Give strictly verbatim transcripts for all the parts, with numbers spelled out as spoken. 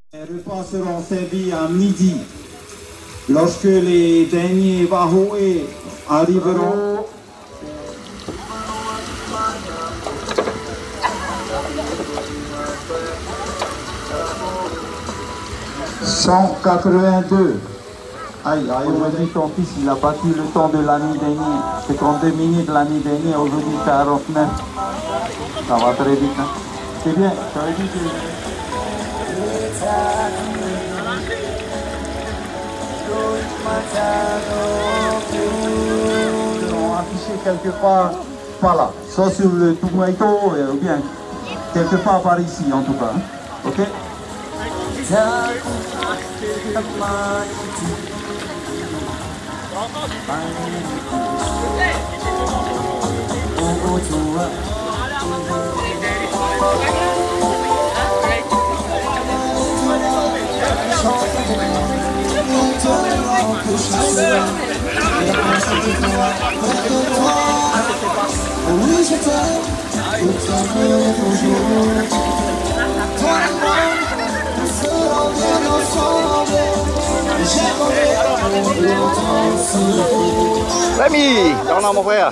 Les repas seront servis à midi. Lorsque les derniers Bahoé arriveront, cent quatre-vingt-deux. Aïe, aïe, aujourd'hui ton fils il a battu le temps de l'année dernière. cinquante-deux minutes l'année dernière, aujourd'hui quarante-neuf. Ça va très vite, hein. C'est bien, ça veut dire que... Ils seront affichés quelque part par là, soit sur le Tumaito ou bien quelque part par ici en tout cas, hein. Ok? Oui, je t'aime, je t'aimerai toujours. Toi et moi, nous serons bien ensemble. J'aimerais longtemps. Rémi, t'en as mon frère.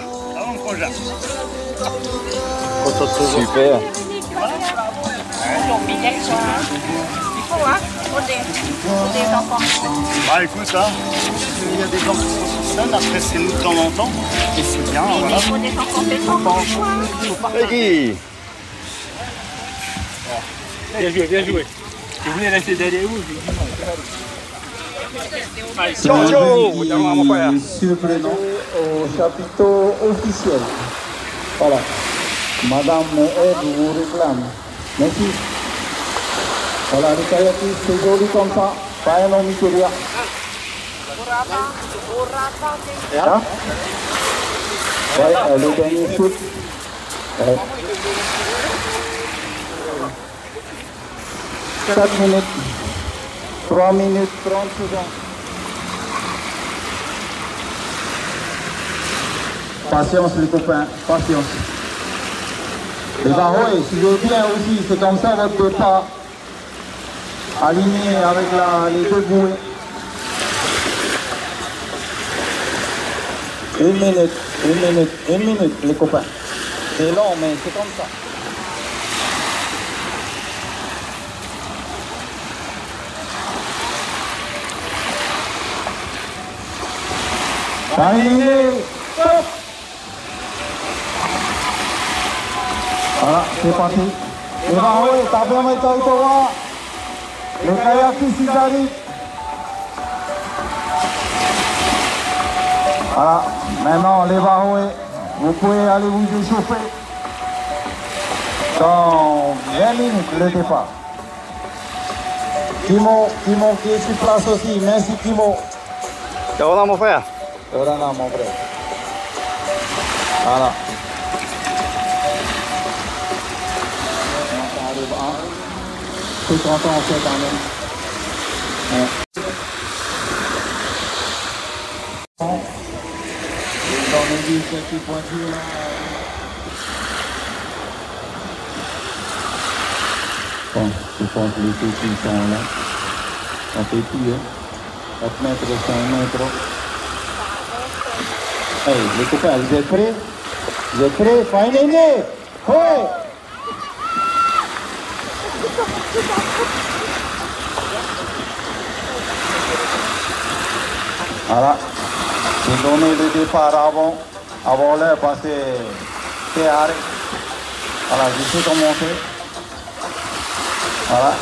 Super. Bah écoute, hein, il y a des gens qui sont personnes, après c'est nous de temps en temps, et c'est bien, voilà. Il faut des gens compétents. Peggy. Bien joué, bien joué. Tu voulais rester derrière vous, C'est un jeu surprenant au chapiteau officiel. Voilà. Madame Ed vous réclame. Merci. Voilà, les kayakis, c'est joli comme ça. Pas un homme qui rien. Hein? Ouais, le dernier shoot. Ouais. quatre minutes. trois minutes trente secondes. Patience les copains, patience. Les Bahoé, suivez bien aussi, c'est comme ça votre départ. Aligné avec la, les deux bouées. Une minute, une minute, une minute les copains. C'est long mais c'est comme ça. Aligné, stop. Voilà, c'est parti. Les Bahoé, t'as bien mis toi et toi. Les kayakis, ils arrivent. Voilà, maintenant les Bahoé, vous pouvez aller vous échauffer. Dans vingt minutes le départ. Kimo, Kimo qui est sur place aussi, merci Kimo. T'en as mon frère. Yorana mon frère. Voilà. C'est content en fait quand même. Ouais. Dans les villes, quelques pointures là. Bon, je pense que les filles qui sont là. Ça fait tout, hein. quatre mètres, cinq mètres. Hey, les copains, vous êtes prêts? Vous êtes prêts? Finally! Ouais! Voilà, j'ai donné le départ avant, avant l'heure parce que c'est arrêté. Voilà, je sais comment faire. Voilà.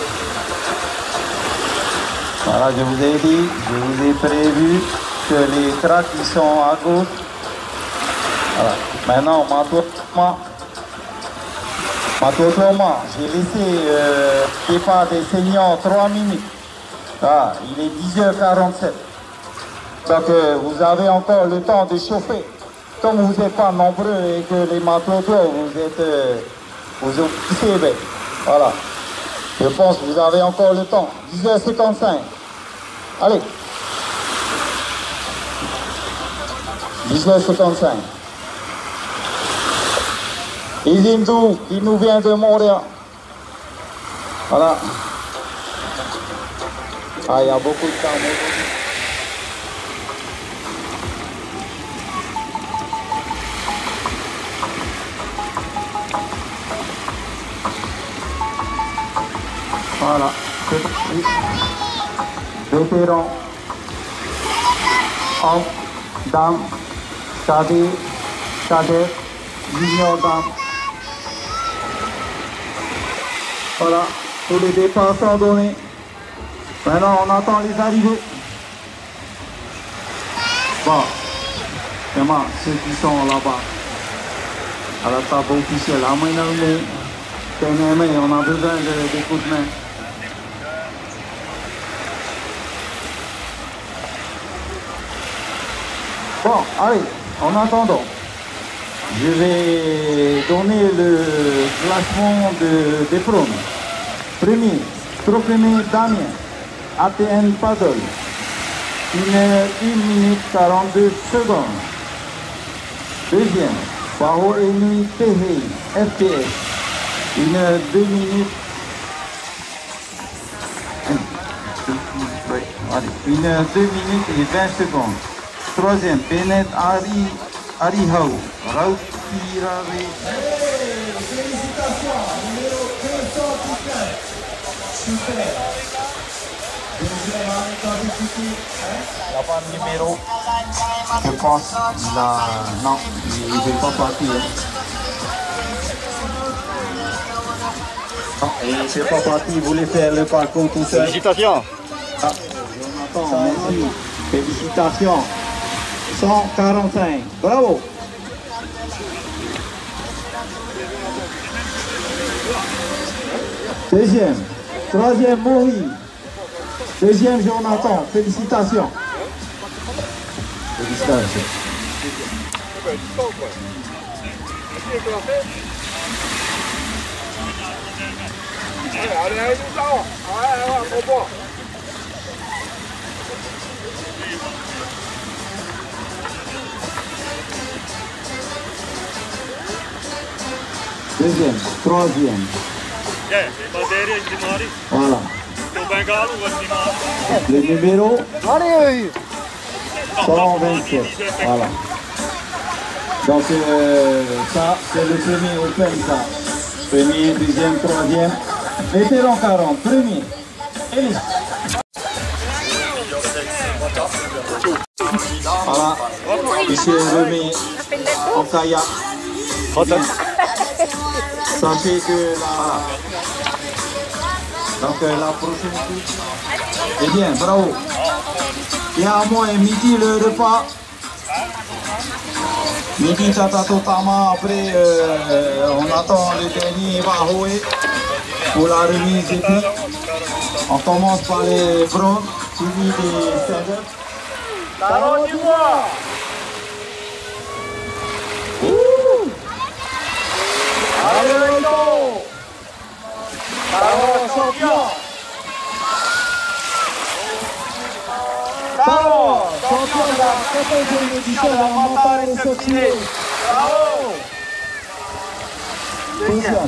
Voilà, je vous ai dit, je vous ai prévu que les tracks qui sont à gauche. Voilà. Maintenant, ma tour, ma, ma tour, j'ai laissé euh, le départ des seniors trois minutes. Ah, il est dix heures quarante-sept. Donc euh, vous avez encore le temps de chauffer. Comme vous n'êtes pas nombreux et que les matelots, vous êtes euh, vous occupez, ben, voilà. Je pense que vous avez encore le temps. dix heures cinquante-cinq. Allez. dix heures cinquante-cinq. Izindou, qui nous vient de Montréal. Voilà. Ah, il y a beaucoup de temps aujourd'hui. Voilà, c'est parti. Vétéran, homme, dame, cadet, cadet, junior dame. Voilà, tous les départs sont donnés. Maintenant, on attend les arrivées. Bon, vraiment, ceux qui sont là-bas, à la table officielle, à main dans on a besoin de, de coups de main. Bon, allez, en attendant, je vais donner le classement de, des proms. Premier, Trofémé Damien, A T N Paddle, une minute quarante-deux secondes. Deuxième, Baho Enui Tehe, F P S, une deux minutes. Une deux minutes et vingt secondes. Troisième, Benet Ari Arihau, Rautirare. Félicitations, numéro deux cent dix-neuf. Super. Deuxième avec la difficulté. Il n'y a pas de numéro. Je pense là, non, il ne veut pas partir. Non, il ne fait pas partir, il voulait faire le parcours tout seul. Félicitations. Ah, Jonathan, merci. Félicitations. cent quarante-cinq. Bravo. Deuxième. Troisième, Mohi. Deuxième, Jonathan. Félicitations. Félicitations. Deuxième, troisième. Voilà. Le numéro cent vingt-sept. Voilà. Donc euh, ça, c'est le premier Open, ça. Premier, deuxième, troisième. Vétéran quarante, premier. Elie. Voilà. Monsieur remet en kayak. Sachez que la, donc, la prochaine course. Eh bien, bravo. Et à moi, midi, le repas. Midi, Tata Totama. Après, euh, on attend le dernier Bahoé pour la remise des prix. On commence par les bronzes, suivi des standards. Talon du bois. Allez, Loïto! Talon champion! Talon, champion de la quatorzième édition de la montagne et sautilée. Bravo! Deuxième.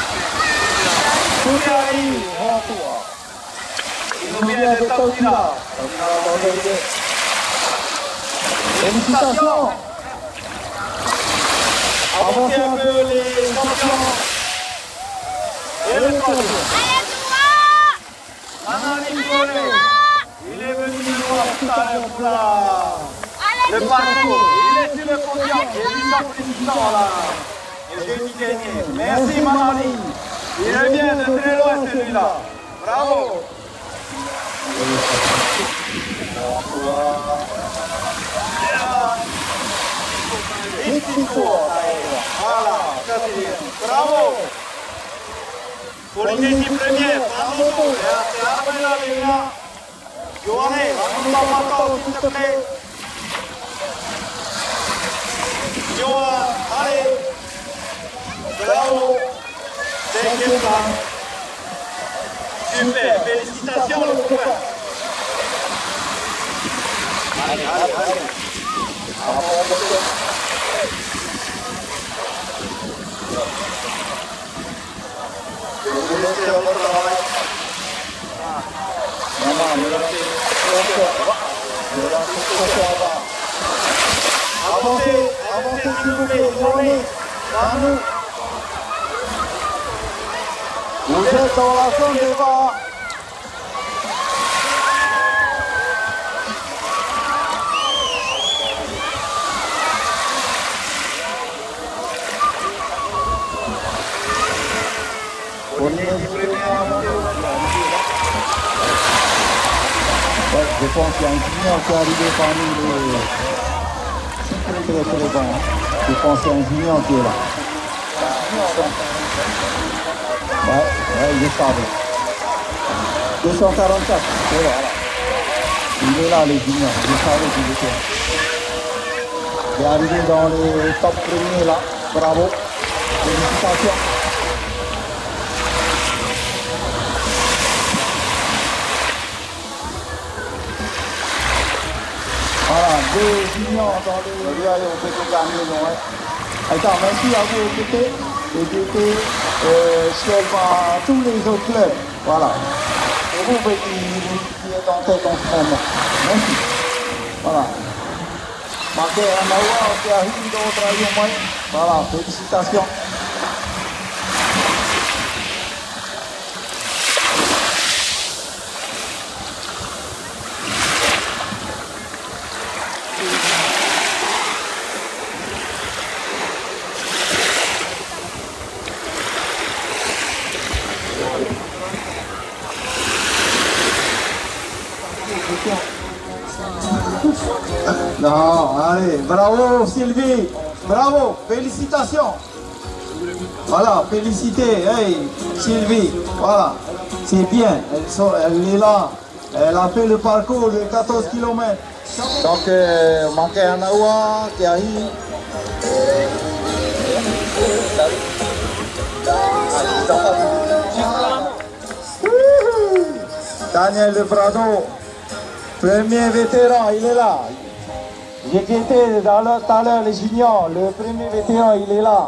Soudari, retour. Il nous vient de Tokila. Félicitations! Avancez un peu les champions. Et le troisième. Allez, Nicolet. Il est venu nous voir tout à l'heure pour la... le parcours. Il est sur le podium. Il est juste applaudissant là. Et jeudi dernier. Merci Manali. Il revient de très loin celui-là. Bravo. Voilà, bravo. Pour l'équipe première, bravo. C'est Armena Vega. Johanné, va-nous encore s'il te plaît. Johan, allez. Bravo. Cinquième place. Super, félicitations le copain. Allez, allez, allez. Je vous laisse faire le travail. Maman, Avancez, avancez s'il vous plaît, Johnny, à nous. Vous êtes dans la zone de bas. On est du premier avant. Ouais, je pense qu'il y a un junior qui est arrivé parmi les... Très très très bon. Je pense qu'il y a un junior qui est là. Ouais, ouais, il est stable. deux cent quarante-quatre, c'est là. Il est là, les juniors. Je savais qu'il était là. Il est arrivé dans les top premiers là. Bravo. Félicitations. Voilà, deux juniors dans le Rio, on peut tout gagner, non, hein. Attends, merci à vous, O T T, O T T, euh, chef à tous les autres clubs, voilà. Et vous, qui, qui êtes en tête en ce moment. Merci. Voilà. Marqué un Awa, qui arrive dans notre rayon moyen. Voilà, félicitations. Non, allez, bravo Sylvie, bravo, félicitations. Voilà, félicité, hey Sylvie, voilà, c'est bien, elle, sont, elle est là, elle a fait le parcours de quatorze kilomètres. Donc, euh, manqué un Awa qui arrive. Daniel De Prado, premier vétéran, il est là. J'ai guetté tout à l'heure les juniors, le premier vétéran, il est là.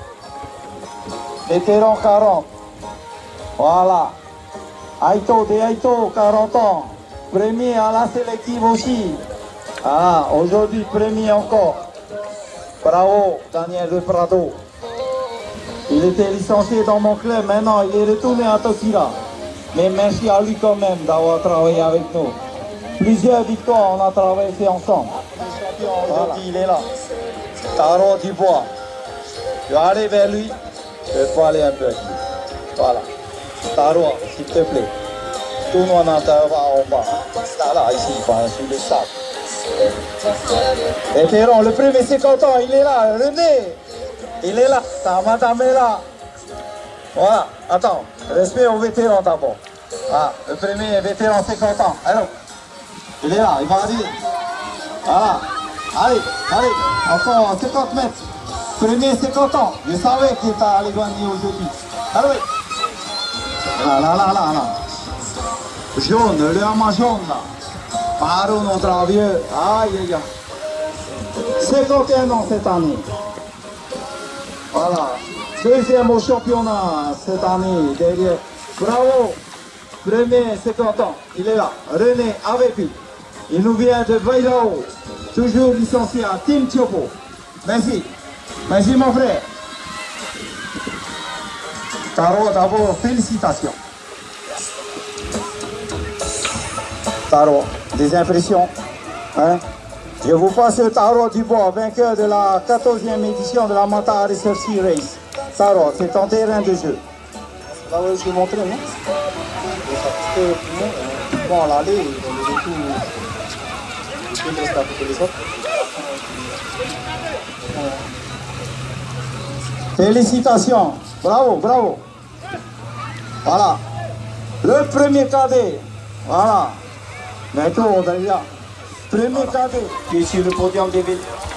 Vétéran quarante. Voilà. Aito, de Aito, quarante ans. Premier à la sélective aussi. Ah, aujourd'hui, premier encore. Bravo, Daniel De Prado. Il était licencié dans mon club, maintenant il est retourné à Tokira. Mais merci à lui quand même d'avoir travaillé avec nous. Plusieurs victoires, on a travaillé ensemble. Voilà. Il est là. Taro Dubois. Je vais aller vers lui. Je vais aller un peu. Voilà. Taro, s'il te plaît. Tout le monde en bas. Là, là, ici, sur le sable. Vétéran, le premier cinquante ans, il est là. René, il est là. Ta madame est là. Voilà. Attends. Respect aux vétérans d'abord. Ah, le premier vétéran cinquante ans. Alors, il est là, il va arriver. Voilà. Allez, allez, encore cinquante mètres. Premier cinquante ans. Je savais qu'il était allé gagner aujourd'hui. Allez. Là, là, là, là, là. Jaune, le hama jaune là. Paro notre vieux. Aïe, aïe, aïe. cinquante et un ans cette année. Voilà. Deuxième au championnat cette année derrière. Bravo. Premier cinquante ans. Il est là. René Avepi. Il nous vient de Vailao. Toujours licencié à Team Tiopo. Merci. Merci mon frère. Taro, d'abord, félicitations. Taro, des impressions. Hein? Je vous passe Taro Dubois, vainqueur de la quatorzième édition de la Mata Research Race. Taro, c'est ton terrain de jeu. Là, oui, je vais montrer, non? Parce que, bon, à l'aller, on est tout. Félicitations, bravo, bravo. Voilà, le premier cadet, voilà. Maintenant, on a déjà premier cadet qui est sur le podium des vétérans.